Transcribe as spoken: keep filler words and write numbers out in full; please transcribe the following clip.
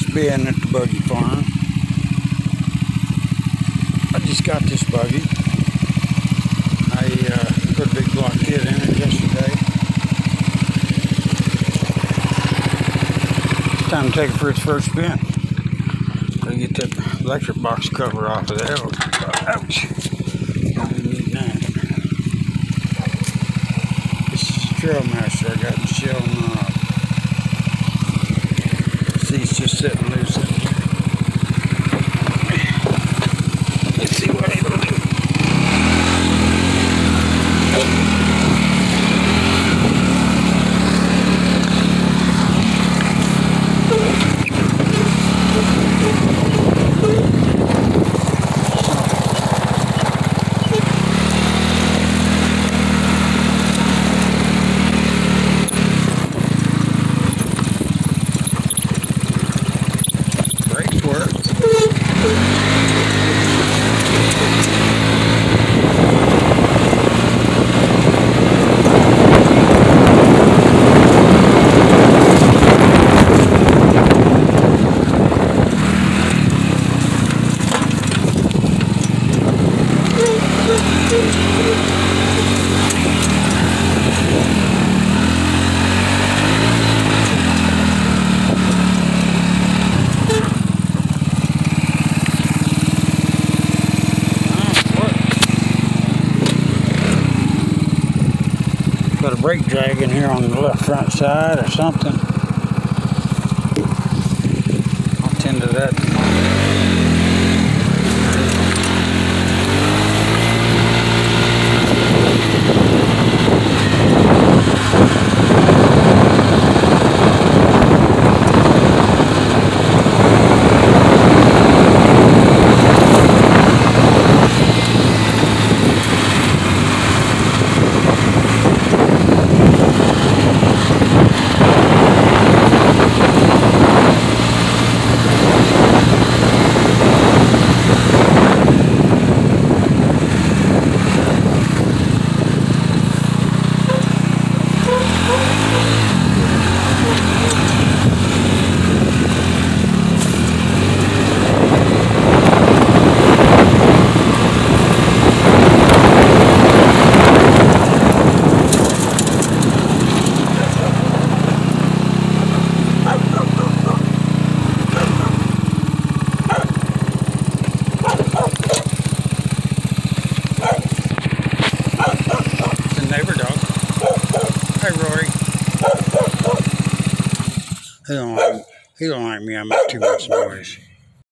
first bin at the buggy farm. I just got this buggy. I uh, put a big block kit in it yesterday. It's time to take it for its first spin. Gotta get that electric box cover off of there. Ouch! Don't need that. This is Trailmaster. I got the shell knob. See, it's just sitting loose in here. Let's see what it'll do. Brake work. Got a brake drag in here on the left front side or something. I'll tend to that tomorrow. Neighbor dog. Hey, Rory. He don't like, he don't like me. I make too much noise.